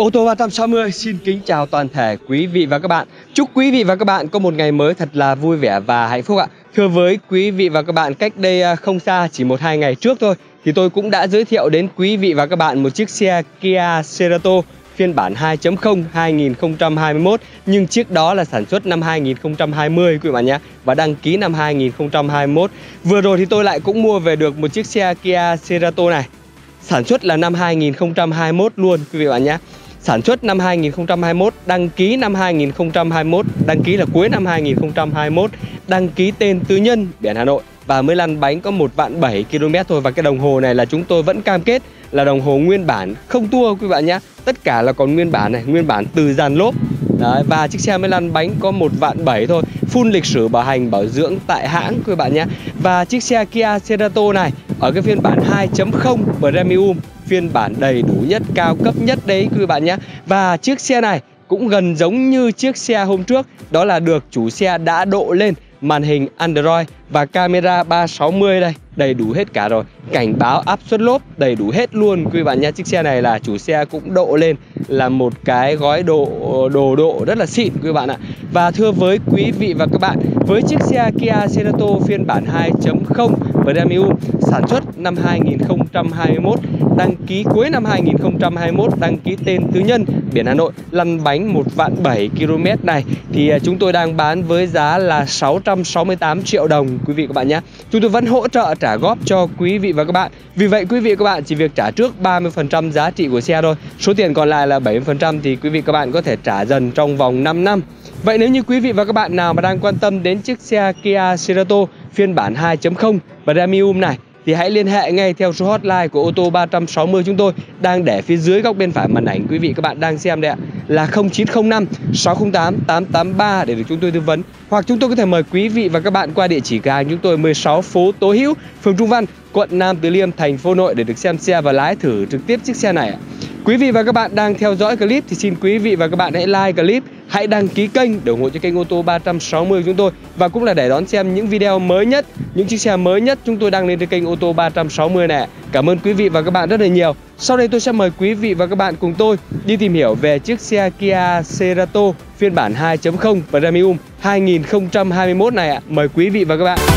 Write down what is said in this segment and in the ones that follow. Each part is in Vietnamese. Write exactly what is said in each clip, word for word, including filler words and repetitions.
Ô tô ba trăm sáu mươi xin kính chào toàn thể quý vị và các bạn. Chúc quý vị và các bạn có một ngày mới thật là vui vẻ và hạnh phúc ạ. Thưa với quý vị và các bạn, cách đây không xa, chỉ một hai ngày trước thôi, thì tôi cũng đã giới thiệu đến quý vị và các bạn một chiếc xe Kia Cerato phiên bản hai chấm không hai nghìn không trăm hai mươi mốt. Nhưng chiếc đó là sản xuất năm hai nghìn không trăm hai mươi quý vị bạn nhé, và đăng ký năm hai nghìn không trăm hai mươi mốt. Vừa rồi thì tôi lại cũng mua về được một chiếc xe Kia Cerato này, sản xuất là năm hai nghìn không trăm hai mươi mốt luôn quý vị bạn nhé. Sản xuất năm hai nghìn không trăm hai mươi mốt, đăng ký năm hai nghìn không trăm hai mươi mốt, đăng ký là cuối năm hai nghìn không trăm hai mươi mốt, đăng ký tên tư nhân, biển Hà Nội, và mới lăn bánh có một vạn bảy ki lô mét thôi. Và cái đồng hồ này là chúng tôi vẫn cam kết là đồng hồ nguyên bản, không tua quý bạn nhé. Tất cả là còn nguyên bản này, nguyên bản từ dàn lốp. Đấy, và chiếc xe mới lăn bánh có một vạn bảy thôi, full lịch sử bảo hành bảo dưỡng tại hãng quý bạn nhé. Và chiếc xe Kia Cerato này ở cái phiên bản hai chấm không Premium, phiên bản đầy đủ nhất, cao cấp nhất đấy quý bạn nhé. Và chiếc xe này cũng gần giống như chiếc xe hôm trước, đó là được chủ xe đã độ lên màn hình Android và camera ba sáu mươi đây, đầy đủ hết cả rồi. Cảnh báo áp suất lốp đầy đủ hết luôn quý bạn nhé. Chiếc xe này là chủ xe cũng độ lên là một cái gói đồ đồ độ rất là xịn quý bạn ạ. Và thưa với quý vị và các bạn, với chiếc xe Kia Cerato phiên bản hai chấm không Premium, sản xuất năm hai nghìn không trăm hai mươi mốt, đăng ký cuối năm hai nghìn không trăm hai mươi mốt, đăng ký tên tư nhân, biển Hà Nội, lăn bánh một vạn bảy ki lô mét này thì chúng tôi đang bán với giá là sáu trăm sáu mươi tám triệu đồng quý vị các bạn nhé. Chúng tôi vẫn hỗ trợ trả góp cho quý vị và các bạn. Vì vậy quý vị và các bạn chỉ việc trả trước ba mươi phần trăm giá trị của xe thôi. Số tiền còn lại là bảy mươi phần trăm thì quý vị các bạn có thể trả dần trong vòng năm năm. Vậy nếu như quý vị và các bạn nào mà đang quan tâm đến chiếc xe Kia Cerato phiên bản hai chấm không Premium này thì hãy liên hệ ngay theo số hotline của ô tô ba trăm sáu mươi chúng tôi đang để phía dưới góc bên phải màn ảnh quý vị các bạn đang xem đây ạ, là không chín không năm sáu không tám tám tám ba để được chúng tôi tư vấn. Hoặc chúng tôi có thể mời quý vị và các bạn qua địa chỉ cửa hàng chúng tôi mười sáu phố Tố Hữu, phường Trung Văn, quận Nam Từ Liêm, thành phố Hà Nội để được xem xe và lái thử trực tiếp chiếc xe này ạ. Quý vị và các bạn đang theo dõi clip thì xin quý vị và các bạn hãy like clip, hãy đăng ký kênh để ủng hộ cho kênh ô tô ba trăm sáu mươi của chúng tôi, và cũng là để đón xem những video mới nhất, những chiếc xe mới nhất chúng tôi đăng lên trên kênh ô tô ba trăm sáu mươi này. Cảm ơn quý vị và các bạn rất là nhiều. Sau đây tôi sẽ mời quý vị và các bạn cùng tôi đi tìm hiểu về chiếc xe Kia Cerato phiên bản hai chấm không Premium hai nghìn không trăm hai mươi mốt này ạ. Mời quý vị và các bạn.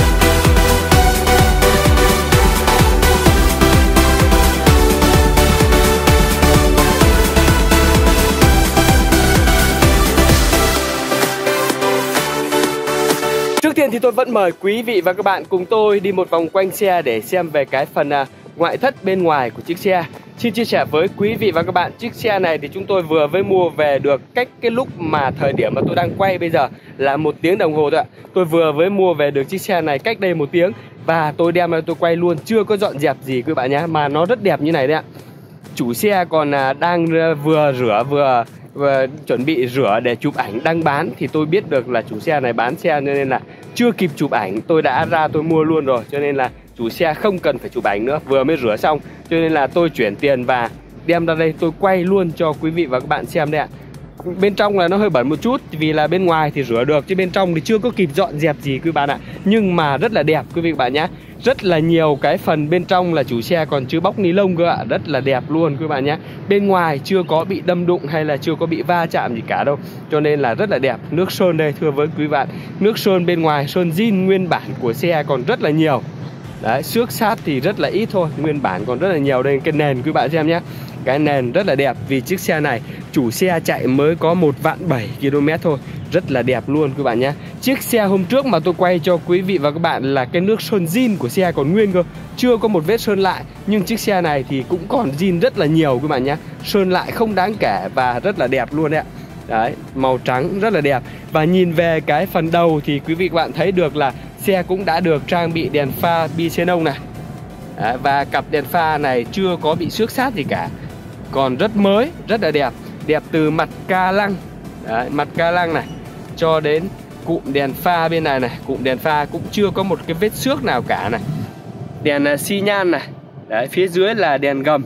Trước tiên thì tôi vẫn mời quý vị và các bạn cùng tôi đi một vòng quanh xe để xem về cái phần à, ngoại thất bên ngoài của chiếc xe. Xin chia sẻ với quý vị và các bạn, chiếc xe này thì chúng tôi vừa mới mua về được cách cái lúc mà thời điểm mà tôi đang quay bây giờ là một tiếng đồng hồ thôi ạ. Tôi vừa mới mua về được chiếc xe này cách đây một tiếng và tôi đem ra tôi quay luôn, chưa có dọn dẹp gì quý bạn nhé, mà nó rất đẹp như này đấy ạ. Chủ xe còn à, đang vừa rửa vừa và chuẩn bị rửa để chụp ảnh đăng bán, thì tôi biết được là chủ xe này bán xe cho nên là chưa kịp chụp ảnh tôi đã ra tôi mua luôn rồi, cho nên là chủ xe không cần phải chụp ảnh nữa, vừa mới rửa xong cho nên là tôi chuyển tiền và đem ra đây tôi quay luôn cho quý vị và các bạn xem đây ạ. Bên trong là nó hơi bẩn một chút vì là bên ngoài thì rửa được chứ bên trong thì chưa có kịp dọn dẹp gì quý bạn ạ, nhưng mà rất là đẹp quý vị và các bạn nhé. Rất là nhiều cái phần bên trong là chủ xe còn chưa bóc ni lông cơ ạ, rất là đẹp luôn quý bạn nhé. Bên ngoài chưa có bị đâm đụng hay là chưa có bị va chạm gì cả đâu, cho nên là rất là đẹp. Nước sơn đây thưa với quý bạn, nước sơn bên ngoài sơn zin nguyên bản của xe còn rất là nhiều. Đấy, xước sát thì rất là ít thôi, nguyên bản còn rất là nhiều. Đây cái nền quý bạn xem nhé, cái nền rất là đẹp vì chiếc xe này chủ xe chạy mới có một vạn bảy ki lô mét thôi, rất là đẹp luôn quý bạn nhé. Chiếc xe hôm trước mà tôi quay cho quý vị và các bạn là cái nước sơn zin của xe còn nguyên cơ, chưa có một vết sơn lại, nhưng chiếc xe này thì cũng còn zin rất là nhiều quý bạn nhé, sơn lại không đáng kể và rất là đẹp luôn đấy ạ. Đấy, màu trắng rất là đẹp. Và nhìn về cái phần đầu thì quý vị các bạn thấy được là xe cũng đã được trang bị đèn pha bi xenon này. Đấy, và cặp đèn pha này chưa có bị xước sát gì cả, còn rất mới, rất là đẹp. Đẹp từ mặt ca lăng, đấy, mặt ca lăng này cho đến cụm đèn pha bên này này, cụm đèn pha cũng chưa có một cái vết xước nào cả này. Đèn uh, xi nhan này, đấy, phía dưới là đèn gầm.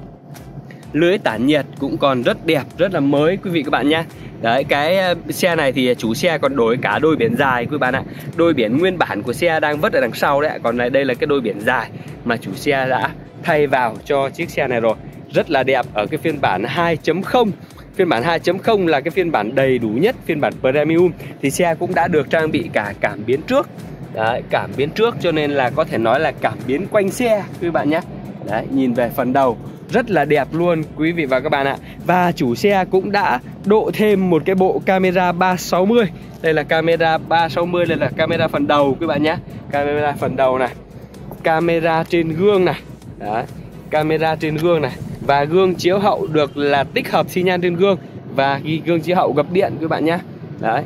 Lưới tản nhiệt cũng còn rất đẹp, rất là mới quý vị các bạn nhé. Đấy, cái uh, xe này thì chủ xe còn đổi cả đôi biển dài quý bạn ạ. Đôi biển nguyên bản của xe đang vứt ở đằng sau đấy, còn này đây là cái đôi biển dài mà chủ xe đã thay vào cho chiếc xe này rồi. rất là đẹp ở cái phiên bản hai chấm không. Phiên bản hai chấm không là cái phiên bản đầy đủ nhất, phiên bản Premium thì xe cũng đã được trang bị cả cảm biến trước. Đấy, cảm biến trước cho nên là có thể nói là cảm biến quanh xe quý bạn nhé. Đấy, nhìn về phần đầu rất là đẹp luôn quý vị và các bạn ạ. Và chủ xe cũng đã độ thêm một cái bộ camera ba sáu mươi. Đây là camera ba sáu mươi, đây là camera phần đầu quý bạn nhé. Camera phần đầu này, camera trên gương này. Đấy, camera trên gương này. Và gương chiếu hậu được là tích hợp xi nhan trên gương. Và ghi gương chiếu hậu gập điện các bạn nhé. Đấy,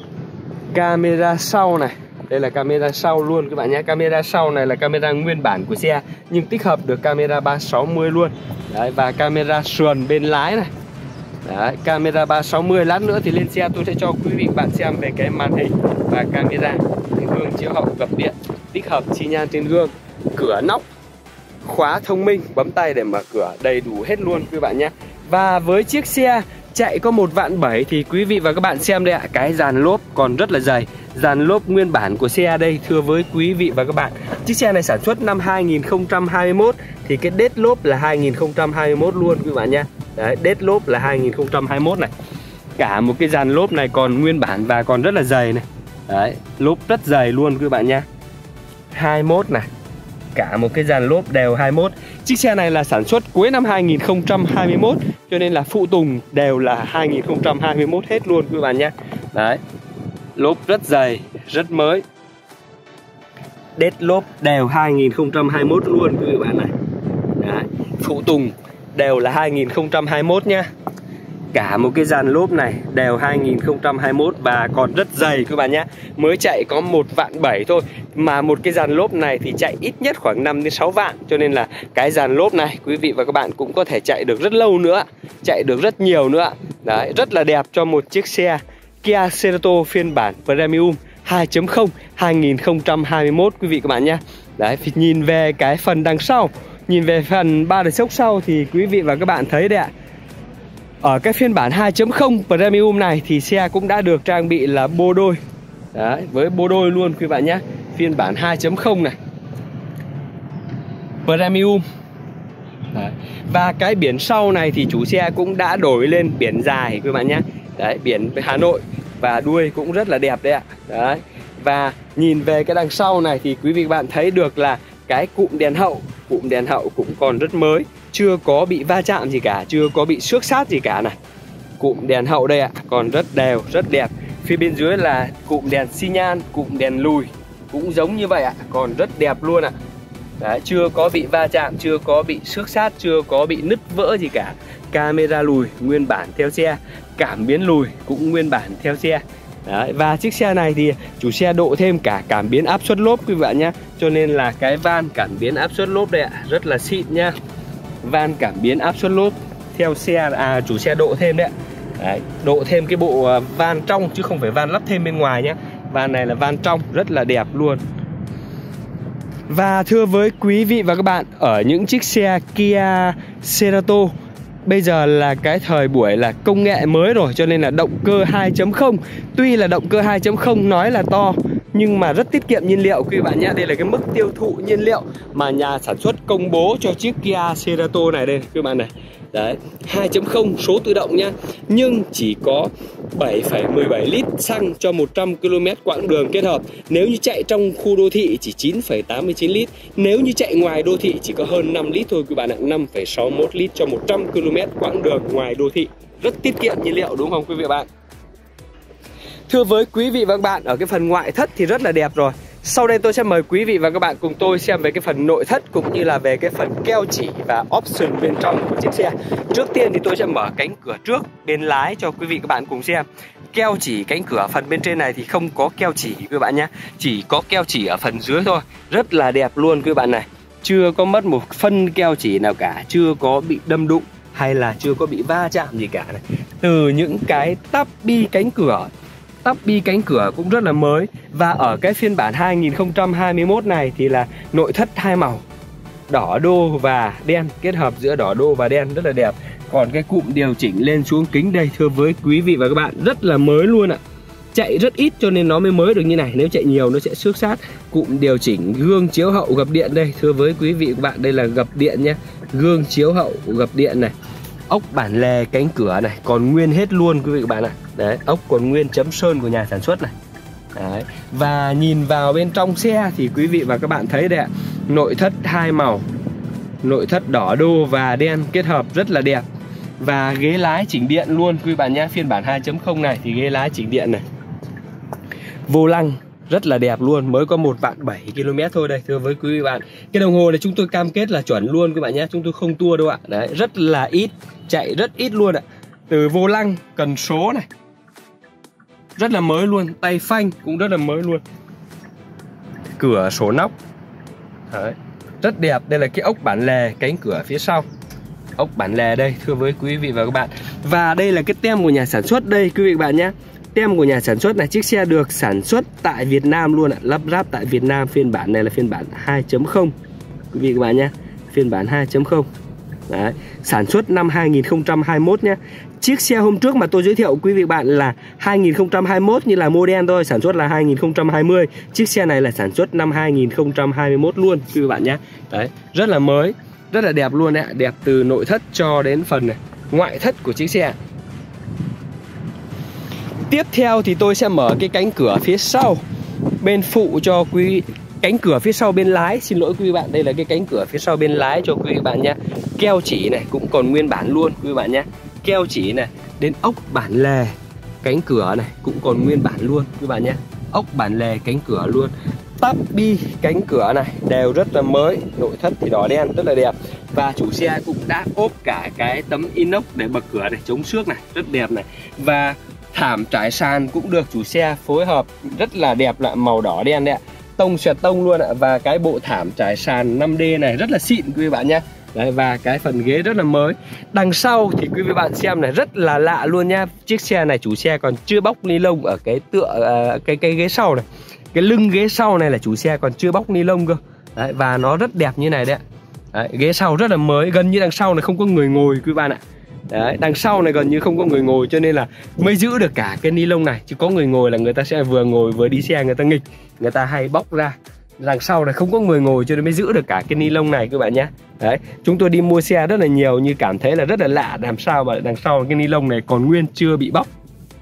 camera sau này, đây là camera sau luôn các bạn nhé. Camera sau này là camera nguyên bản của xe nhưng tích hợp được camera ba sáu mươi luôn. Đấy, và camera sườn bên lái này. Đấy, camera ba sáu mươi. Lát nữa thì lên xe tôi sẽ cho quý vị bạn xem về cái màn hình và camera. Gương chiếu hậu gập điện, tích hợp xi nhan trên gương, cửa nóc, khóa thông minh, bấm tay để mở cửa, đầy đủ hết luôn quý bạn nhé. Và với chiếc xe chạy có một vạn bảy thì quý vị và các bạn xem đây ạ, cái dàn lốp còn rất là dày. Dàn lốp nguyên bản của xe đây thưa với quý vị và các bạn. Chiếc xe này sản xuất năm hai nghìn không trăm hai mươi mốt thì cái đết lốp là hai nghìn không trăm hai mươi mốt luôn quý bạn nhé. Đấy, đết lốp là hai nghìn không trăm hai mươi mốt này. Cả một cái dàn lốp này còn nguyên bản và còn rất là dày này. Đấy, lốp rất dày luôn quý bạn nhé. hai mươi mốt này. Cả một cái dàn lốp đều hai mươi mốt. Chiếc xe này là sản xuất cuối năm hai nghìn không trăm hai mươi mốt cho nên là phụ tùng đều là hai nghìn không trăm hai mươi mốt hết luôn quý bạn nhé. Đấy, lốp rất dày, rất mới. Đết lốp đều hai nghìn không trăm hai mươi mốt luôn quý vị bạn này. Đấy, phụ tùng đều là hai nghìn không trăm hai mươi mốt nhá. Cả một cái dàn lốp này đều hai nghìn không trăm hai mươi mốt và còn rất dày các bạn nhé. Mới chạy có một vạn bảy thôi mà một cái dàn lốp này thì chạy ít nhất khoảng năm đến sáu vạn. Cho nên là cái dàn lốp này quý vị và các bạn cũng có thể chạy được rất lâu nữa, chạy được rất nhiều nữa. Đấy, rất là đẹp cho một chiếc xe Kia Cerato phiên bản Premium hai chấm không hai nghìn không trăm hai mươi mốt quý vị các bạn nhé. Đấy, thì nhìn về cái phần đằng sau, nhìn về phần ba đợt sốc sau thì quý vị và các bạn thấy đấy ạ. Ở cái phiên bản hai chấm không Premium này thì xe cũng đã được trang bị là bô đôi. Đấy, với bô đôi luôn quý bạn nhé. Phiên bản hai chấm không này Premium. Đấy. Và cái biển sau này thì chủ xe cũng đã đổi lên biển dài quý bạn nhé. Đấy, biển Hà Nội và đuôi cũng rất là đẹp đấy ạ. Đấy. Và nhìn về cái đằng sau này thì quý vị các bạn thấy được là cái cụm đèn hậu, cụm đèn hậu cũng còn rất mới, chưa có bị va chạm gì cả, chưa có bị xước sát gì cả này. Cụm đèn hậu đây ạ, còn rất đều, rất đẹp. Phía bên dưới là cụm đèn xi nhan, cụm đèn lùi cũng giống như vậy ạ, còn rất đẹp luôn ạ. Đấy, chưa có bị va chạm, chưa có bị xước sát, chưa có bị nứt vỡ gì cả. Camera lùi nguyên bản theo xe, cảm biến lùi cũng nguyên bản theo xe. Đấy, và chiếc xe này thì chủ xe độ thêm cả cảm biến áp suất lốp quý vị bạn nhé. Cho nên là cái van cảm biến áp suất lốp đây ạ, rất là xịn nhá. Van cảm biến áp suất lốp theo xe, à chủ xe độ thêm đấy ạ. Đấy, độ thêm cái bộ van trong chứ không phải van lắp thêm bên ngoài nhé. Van này là van trong, rất là đẹp luôn. Và thưa với quý vị và các bạn, ở những chiếc xe Kia Cerato bây giờ là cái thời buổi là công nghệ mới rồi, cho nên là động cơ hai chấm không. Tuy là động cơ hai chấm không nói là to nhưng mà rất tiết kiệm nhiên liệu quý bạn nhé. Đây là cái mức tiêu thụ nhiên liệu mà nhà sản xuất công bố cho chiếc Kia Cerato này đây các bạn này. Đấy, hai chấm không số tự động nhá. Nhưng chỉ có bảy phẩy mười bảy lít xăng cho một trăm ki lô mét quãng đường kết hợp. Nếu như chạy trong khu đô thị chỉ chín phẩy tám mươi chín lít. Nếu như chạy ngoài đô thị chỉ có hơn năm lít thôi quý bạn ạ. năm phẩy sáu mươi mốt lít cho một trăm ki lô mét quãng đường ngoài đô thị. Rất tiết kiệm nhiên liệu đúng không quý vị và bạn? Thưa với quý vị và các bạn, ở cái phần ngoại thất thì rất là đẹp rồi. Sau đây tôi sẽ mời quý vị và các bạn cùng tôi xem về cái phần nội thất cũng như là về cái phần keo chỉ và option bên trong của chiếc xe. Trước tiên thì tôi sẽ mở cánh cửa trước bên lái cho quý vị các bạn cùng xem. Keo chỉ cánh cửa phần bên trên này thì không có keo chỉ quý bạn nhé. Chỉ có keo chỉ ở phần dưới thôi. Rất là đẹp luôn quý bạn này. Chưa có mất một phân keo chỉ nào cả, chưa có bị đâm đụng hay là chưa có bị va chạm gì cả này. Từ những cái tắp bi cánh cửa, tắp bi cánh cửa cũng rất là mới. Và ở cái phiên bản hai nghìn không trăm hai mươi mốt này thì là nội thất hai màu, đỏ đô và đen, kết hợp giữa đỏ đô và đen rất là đẹp. Còn cái cụm điều chỉnh lên xuống kính đây thưa với quý vị và các bạn rất là mới luôn ạ. Chạy rất ít cho nên nó mới mới được như này, nếu chạy nhiều nó sẽ xước sát. Cụm điều chỉnh gương chiếu hậu gập điện đây thưa với quý vị và các bạn, đây là gập điện nhé. Gương chiếu hậu gập điện này, ốc bản lề cánh cửa này còn nguyên hết luôn quý vị các bạn ạ. Đấy, ốc còn nguyên chấm sơn của nhà sản xuất này. Đấy. Và nhìn vào bên trong xe thì quý vị và các bạn thấy đấy ạ, nội thất hai màu, nội thất đỏ đô và đen kết hợp rất là đẹp. Và ghế lái chỉnh điện luôn quý bạn nhé. Phiên bản hai chấm không này thì ghế lái chỉnh điện này. Vô lăng rất là đẹp luôn, mới có một vạn bảy ki lô mét thôi đây thưa với quý vị bạn. Cái đồng hồ này chúng tôi cam kết là chuẩn luôn quý bạn nhé, chúng tôi không tua đâu ạ. Đấy, rất là ít, chạy rất ít luôn ạ. Từ vô lăng, cần số này rất là mới luôn, tay phanh cũng rất là mới luôn. Cửa sổ nóc. Đấy, rất đẹp. Đây là cái ốc bản lề cánh cửa phía sau. Ốc bản lề đây thưa với quý vị và các bạn. Và đây là cái tem của nhà sản xuất đây quý vị và các bạn nhé. Tem của nhà sản xuất là chiếc xe được sản xuất tại Việt Nam luôn ạ, lắp ráp tại Việt Nam. Phiên bản này là phiên bản hai chấm không quý vị các bạn nhé. Phiên bản hai chấm không. Đấy, sản xuất năm hai nghìn không trăm hai mươi mốt nhé. Chiếc xe hôm trước mà tôi giới thiệu quý vị bạn là hai nghìn không trăm hai mươi mốt như là model thôi, sản xuất là hai nghìn không trăm hai mươi. Chiếc xe này là sản xuất năm hai nghìn không trăm hai mươi mốt luôn quý vị bạn nhé. Đấy, rất là mới, rất là đẹp luôn ạ, đẹp từ nội thất cho đến phần này, ngoại thất của chiếc xe. Tiếp theo thì tôi sẽ mở cái cánh cửa phía sau bên phụ cho quý cánh cửa phía sau bên lái, xin lỗi quý vị bạn, đây là cái cánh cửa phía sau bên lái cho quý vị bạn nhé. Keo chỉ này cũng còn nguyên bản luôn quý vị bạn nhé. Keo chỉ này đến ốc bản lề cánh cửa này cũng còn nguyên bản luôn quý bạn nhé. Ốc bản lề cánh cửa luôn. Tắp bi cánh cửa này đều rất là mới, nội thất thì đỏ đen rất là đẹp. Và chủ xe cũng đã ốp cả cái tấm inox để bật cửa này, chống xước này, rất đẹp này. Và thảm trải sàn cũng được chủ xe phối hợp rất là đẹp, là màu đỏ đen đấy ạ. Tông xẹt tông luôn ạ. Và cái bộ thảm trải sàn năm D này rất là xịn quý vị bạn nhé. Đấy, và cái phần ghế rất là mới. Đằng sau thì quý vị bạn xem này rất là lạ luôn nha. Chiếc xe này chủ xe còn chưa bóc ni lông ở cái tựa uh, cái cái ghế sau này. Cái lưng ghế sau này là chủ xe còn chưa bóc ni lông cơ. Đấy, và nó rất đẹp như này đấy ạ. Đấy, ghế sau rất là mới, gần như đằng sau này không có người ngồi quý vị bạn ạ. Đấy, đằng sau này gần như không có người ngồi cho nên là mới giữ được cả cái ni lông này. Chứ có người ngồi là người ta sẽ vừa ngồi vừa đi xe, người ta nghịch, người ta hay bóc ra. Đằng sau này không có người ngồi cho nên mới giữ được cả cái ni lông này các bạn nhé. Đấy, chúng tôi đi mua xe rất là nhiều nhưng cảm thấy là rất là lạ, làm sao mà đằng sau cái ni lông này còn nguyên chưa bị bóc.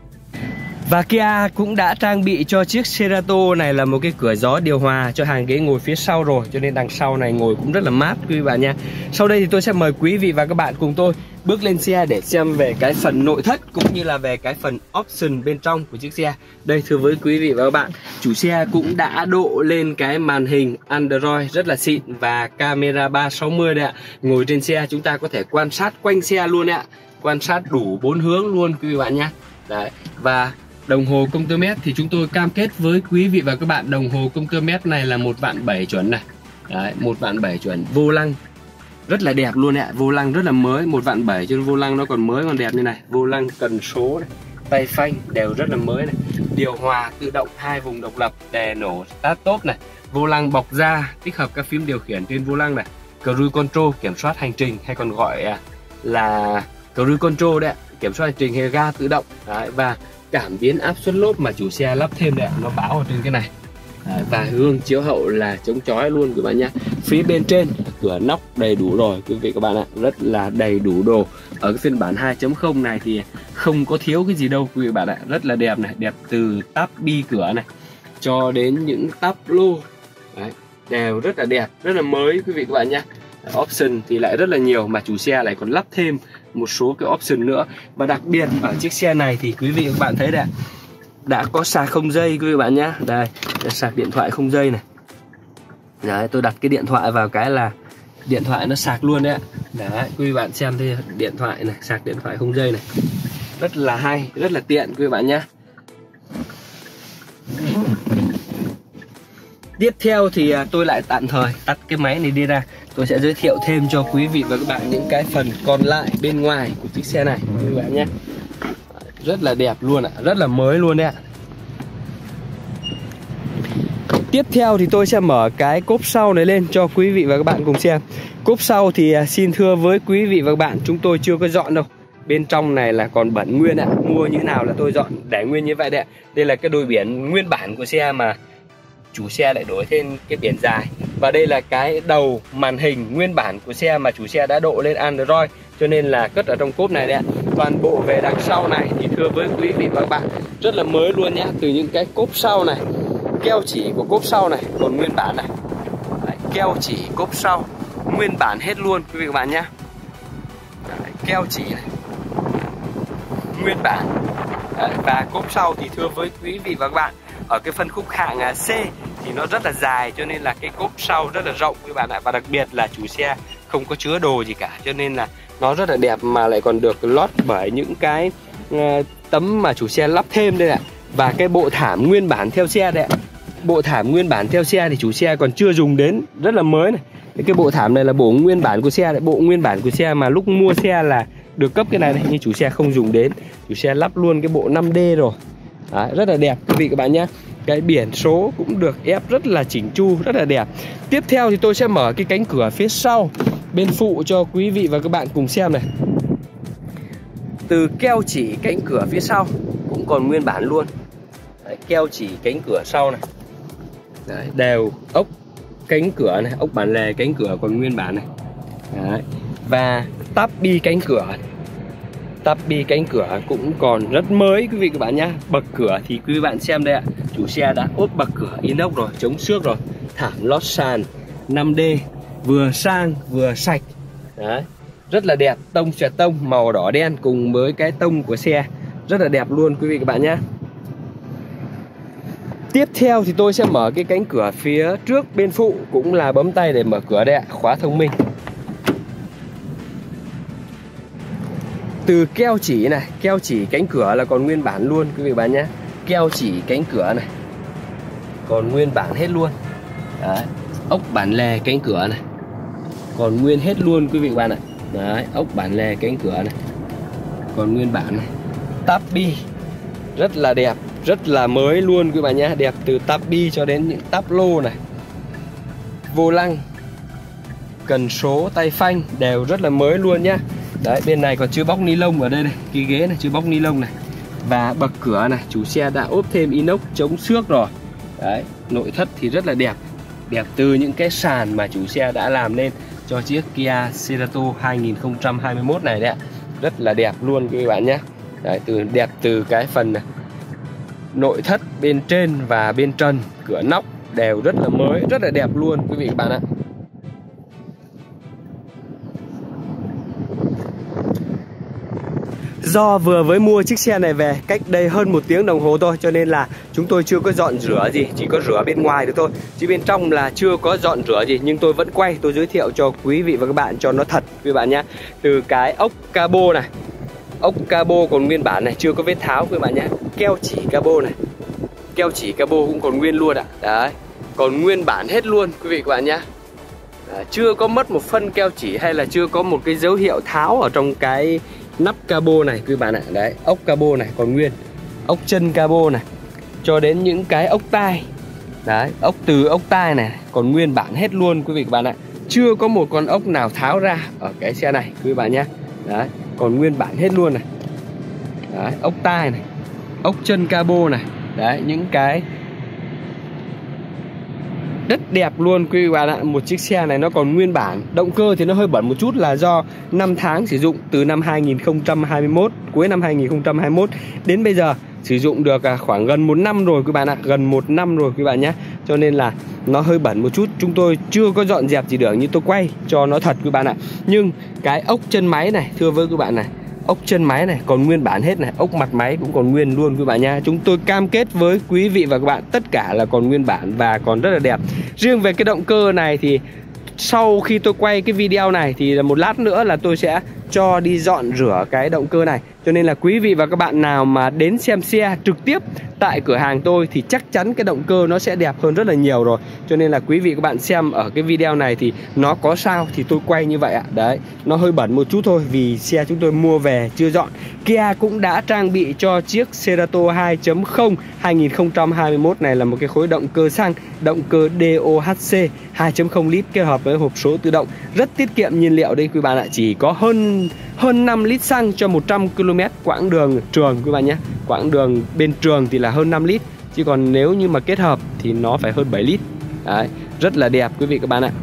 Và Kia cũng đã trang bị cho chiếc Cerato này là một cái cửa gió điều hòa cho hàng ghế ngồi phía sau rồi, cho nên đằng sau này ngồi cũng rất là mát quý vị bạn nha. Sau đây thì tôi sẽ mời quý vị và các bạn cùng tôi bước lên xe để xem về cái phần nội thất cũng như là về cái phần option bên trong của chiếc xe. Đây thưa với quý vị và các bạn, chủ xe cũng đã độ lên cái màn hình Android rất là xịn và camera ba sáu mươi đây ạ. Ngồi trên xe chúng ta có thể quan sát quanh xe luôn đấy ạ, quan sát đủ bốn hướng luôn quý vị bạn nhé. Đấy, và đồng hồ công tơ mét thì chúng tôi cam kết với quý vị và các bạn, đồng hồ công tơ mét này là một vạn bảy chuẩn này. Đấy, một vạn bảy chuẩn. Vô lăng rất là đẹp luôn ạ, vô lăng rất là mới, một vạn bảy cho nên vô lăng nó còn mới còn đẹp như này. Vô lăng cần số này, tay phanh đều rất là mới này. Điều hòa tự động hai vùng độc lập, đè nổ start stop này. Vô lăng bọc da tích hợp các phím điều khiển trên vô lăng này. Cruise control kiểm soát hành trình hay còn gọi là cruise control đấy ạ, kiểm soát hành trình hay ga tự động. Đấy, và cảm biến áp suất lốp mà chủ xe lắp thêm đấy, nó báo ở trên cái này. Đấy, và gương chiếu hậu là chống chói luôn quý bạn nhé. Phía bên trên cửa nóc đầy đủ rồi quý vị các bạn ạ, rất là đầy đủ đồ. Ở cái phiên bản hai chấm không này thì không có thiếu cái gì đâu quý vị bạn ạ, rất là đẹp này, đẹp từ tắp bi cửa này cho đến những tắp lô. Đấy, đều rất là đẹp, rất là mới quý vị các bạn nhé. Option thì lại rất là nhiều mà chủ xe lại còn lắp thêm một số cái option nữa. Và đặc biệt ở chiếc xe này thì quý vị các bạn thấy đấy, đã có sạc không dây quý vị bạn nhé. Đây, sạc điện thoại không dây này. Đấy, tôi đặt cái điện thoại vào cái là điện thoại nó sạc luôn đấy ạ. Đấy, quý vị bạn xem thấy điện thoại này, sạc điện thoại không dây này. Rất là hay, rất là tiện quý vị bạn nhé. Tiếp theo thì tôi lại tạm thời tắt cái máy này đi ra. Tôi sẽ giới thiệu thêm cho quý vị và các bạn những cái phần còn lại bên ngoài của chiếc xe này quý vị bạn nhé. Rất là đẹp luôn ạ, rất là mới luôn đấy ạ. Tiếp theo thì tôi sẽ mở cái cốp sau này lên cho quý vị và các bạn cùng xem. Cốp sau thì xin thưa với quý vị và các bạn, chúng tôi chưa có dọn đâu. Bên trong này là còn bẩn nguyên ạ. Mua như nào là tôi dọn để nguyên như vậy đấy ạ. Đây là cái đôi biển nguyên bản của xe mà chủ xe lại đổi thêm cái biển dài Và đây là cái đầu màn hình nguyên bản của xe mà chủ xe đã độ lên Android, cho nên là cất ở trong cốp này đấy ạ. Toàn bộ về đằng sau này thì thưa với quý vị và các bạn rất là mới luôn nhé. Từ những cái cốp sau này, keo chỉ của cốp sau này còn nguyên bản này. Đấy, keo chỉ cốp sau nguyên bản hết luôn quý vị và các bạn nhé. Đấy, keo chỉ này nguyên bản. Đấy, và cốp sau thì thưa với quý vị và các bạn, ở cái phân khúc hạng C thì nó rất là dài, cho nên là cái cốp sau rất là rộng quý bạn ạ. Và đặc biệt là chủ xe không có chứa đồ gì cả, cho nên là nó rất là đẹp, mà lại còn được lót bởi những cái uh, tấm mà chủ xe lắp thêm đây ạ. Và cái bộ thảm nguyên bản theo xe đây ạ. Bộ thảm nguyên bản theo xe thì chủ xe còn chưa dùng đến, rất là mới này. Cái bộ thảm này là bộ nguyên bản của xe, bộ nguyên bản của xe mà lúc mua xe là được cấp cái này này, nhưng chủ xe không dùng đến. Chủ xe lắp luôn cái bộ năm D rồi. Đấy, rất là đẹp quý vị các bạn nhé. Cái biển số cũng được ép rất là chỉnh chu, rất là đẹp. Tiếp theo thì tôi sẽ mở cái cánh cửa phía sau bên phụ cho quý vị và các bạn cùng xem này. Từ keo chỉ cánh cửa phía sau cũng còn nguyên bản luôn. Đấy, keo chỉ cánh cửa sau này. Đấy, đều ốc cánh cửa này, ốc bản lề cánh cửa còn nguyên bản này. Đấy. Và tắp bi cánh cửa, tắp bi cánh cửa cũng còn rất mới quý vị các bạn nhé. Bậc cửa thì quý bạn xem đây ạ, chủ xe đã ốp bậc cửa inox rồi, chống xước rồi, thảm lót sàn năm D, vừa sang vừa sạch. Đấy, rất là đẹp. Tông xoẹt tông màu đỏ đen cùng với cái tông của xe rất là đẹp luôn quý vị các bạn nhé. Tiếp theo thì tôi sẽ mở cái cánh cửa phía trước bên phụ, cũng là bấm tay để mở cửa đây ạ, khóa thông minh. Từ keo chỉ này, keo chỉ cánh cửa là còn nguyên bản luôn quý vị bạn nhé. Keo chỉ cánh cửa này còn nguyên bản hết luôn. Đấy, ốc bản lề cánh cửa này còn nguyên hết luôn quý vị bạn ạ. Đấy, ốc bản lề cánh cửa này còn nguyên bản này. Tắp bi rất là đẹp, rất là mới luôn quý bạn nhé. Đẹp từ tắp bi cho đến những tắp lô này. Vô lăng, cần số, tay phanh đều rất là mới luôn nhá. Đấy, bên này còn chưa bóc ni lông ở đây này, cái ghế này chưa bóc ni lông này. Và bậc cửa này, chủ xe đã ốp thêm inox chống xước rồi. Đấy, nội thất thì rất là đẹp. Đẹp từ những cái sàn mà chủ xe đã làm lên cho chiếc Kia Cerato hai nghìn không trăm hai mươi mốt này đấy ạ. Rất là đẹp luôn quý bạn nhé. Đấy, từ đẹp từ cái phần này, nội thất bên trên và bên trần, cửa nóc đều rất là mới, rất là đẹp luôn quý vị các bạn ạ. Do vừa mới mua chiếc xe này về cách đây hơn một tiếng đồng hồ thôi, cho nên là chúng tôi chưa có dọn rửa gì, chỉ có rửa bên ngoài được thôi, chứ bên trong là chưa có dọn rửa gì. Nhưng tôi vẫn quay, tôi giới thiệu cho quý vị và các bạn cho nó thật quý bạn nhé. Từ cái ốc cabo này, ốc cabo còn nguyên bản này, chưa có vết tháo quý bạn nhé. Keo chỉ cabo này, keo chỉ cabo cũng còn nguyên luôn ạ. Đấy, còn nguyên bản hết luôn quý vị các bạn nhé. Đấy, chưa có mất một phân keo chỉ hay là chưa có một cái dấu hiệu tháo ở trong cái nắp cabo này quý bạn ạ. Đấy, ốc cabo này còn nguyên, ốc chân cabo này cho đến những cái ốc tai. Đấy, ốc từ ốc tai này còn nguyên bản hết luôn quý vị các bạn ạ. Chưa có một con ốc nào tháo ra ở cái xe này quý bạn nhé. Đấy, còn nguyên bản hết luôn này. Đấy, ốc tai này, ốc chân cabo này. Đấy, những cái rất đẹp luôn quý vị bạn ạ. Một chiếc xe này nó còn nguyên bản. Động cơ thì nó hơi bẩn một chút là do năm tháng sử dụng, từ năm hai nghìn không trăm hai mươi mốt, cuối năm hai nghìn không trăm hai mươi mốt đến bây giờ sử dụng được khoảng gần một năm rồi quý bạn ạ. Gần một năm rồi quý bạn nhé. Cho nên là nó hơi bẩn một chút. Chúng tôi chưa có dọn dẹp gì được, nhưng tôi quay cho nó thật quý bạn ạ. Nhưng cái ốc chân máy này, thưa với quý bạn này, ốc chân máy này còn nguyên bản hết này, ốc mặt máy cũng còn nguyên luôn quý bạn nha. Chúng tôi cam kết với quý vị và các bạn tất cả là còn nguyên bản và còn rất là đẹp. Riêng về cái động cơ này thì sau khi tôi quay cái video này thì một lát nữa là tôi sẽ cho đi dọn rửa cái động cơ này. Cho nên là quý vị và các bạn nào mà đến xem xe trực tiếp tại cửa hàng tôi thì chắc chắn cái động cơ nó sẽ đẹp hơn rất là nhiều rồi. Cho nên là quý vị các bạn xem ở cái video này thì nó có sao thì tôi quay như vậy ạ. Đấy, nó hơi bẩn một chút thôi vì xe chúng tôi mua về chưa dọn. Kia cũng đã trang bị cho chiếc Cerato hai chấm không hai nghìn không trăm hai mươi mốt này là một cái khối động cơ xăng, động cơ đê ô hát xê hai chấm không lít kết hợp với hộp số tự động. Rất tiết kiệm nhiên liệu đây quý bạn ạ, chỉ có hơn hơn năm lít xăng cho một trăm ki lô mét quãng đường trường quý bạn nhé. Quãng đường bên trường thì là hơn năm lít, chứ còn nếu như mà kết hợp thì nó phải hơn bảy lít. Đấy, rất là đẹp quý vị các bạn ạ.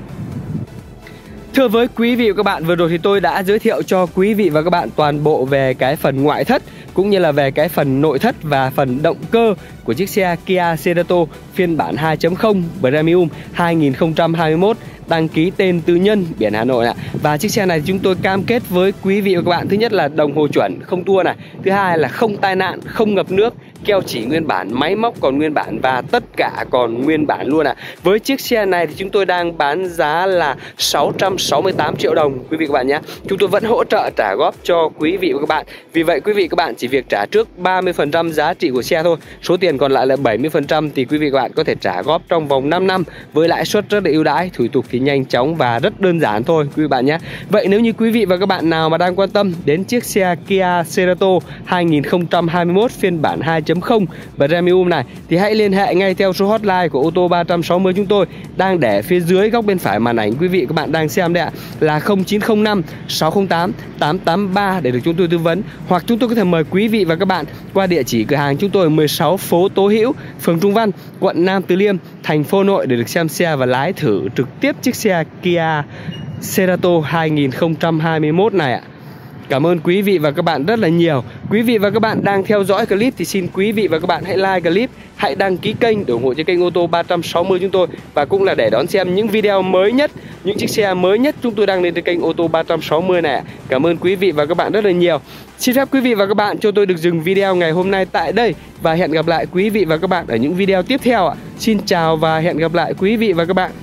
Thưa với quý vị và các bạn, vừa rồi thì tôi đã giới thiệu cho quý vị và các bạn toàn bộ về cái phần ngoại thất cũng như là về cái phần nội thất và phần động cơ của chiếc xe Kia Cerato phiên bản hai chấm không Premium hai nghìn không trăm hai mươi mốt, đăng ký tên tư nhân, biển Hà Nội ạ. Và chiếc xe này chúng tôi cam kết với quý vị và các bạn, thứ nhất là đồng hồ chuẩn không tua này, thứ hai là không tai nạn, không ngập nước, keo chỉ nguyên bản, máy móc còn nguyên bản và tất cả còn nguyên bản luôn ạ. Với chiếc xe này thì chúng tôi đang bán giá là sáu trăm sáu mươi tám triệu đồng quý vị các bạn nhé. Chúng tôi vẫn hỗ trợ trả góp cho quý vị và các bạn. Vì vậy quý vị và các bạn chỉ việc trả trước ba mươi phần trăm giá trị của xe thôi. Số tiền còn lại là bảy mươi phần trăm thì quý vị và các bạn có thể trả góp trong vòng năm năm với lãi suất rất là ưu đãi, thủ tục thì nhanh chóng và rất đơn giản thôi quý vị bạn nhé. Vậy nếu như quý vị và các bạn nào mà đang quan tâm đến chiếc xe Kia Cerato hai nghìn không trăm hai mươi mốt phiên bản hai chấm không Premium này thì hãy liên hệ ngay theo số hotline của ô tô ba trăm sáu mươi chúng tôi đang để phía dưới góc bên phải màn ảnh quý vị các bạn đang xem đây ạ, là không chín không năm sáu không tám tám tám ba để được chúng tôi tư vấn, hoặc chúng tôi có thể mời quý vị và các bạn qua địa chỉ cửa hàng chúng tôi ở mười sáu phố Tố Hữu, phường Trung Văn, quận Nam Từ Liêm, thành phố Hà Nội để được xem xe và lái thử trực tiếp chiếc xe Kia Cerato hai nghìn không trăm hai mươi mốt này ạ. Cảm ơn quý vị và các bạn rất là nhiều. Quý vị và các bạn đang theo dõi clip thì xin quý vị và các bạn hãy like clip, hãy đăng ký kênh để ủng hộ cho kênh ô tô ba trăm sáu mươi chúng tôi, và cũng là để đón xem những video mới nhất, những chiếc xe mới nhất chúng tôi đăng lên trên kênh ô tô ba trăm sáu mươi này. Cảm ơn quý vị và các bạn rất là nhiều. Xin phép quý vị và các bạn cho tôi được dừng video ngày hôm nay tại đây và hẹn gặp lại quý vị và các bạn ở những video tiếp theo ạ. Xin chào và hẹn gặp lại quý vị và các bạn.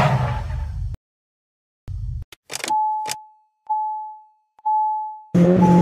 Mm-hmm.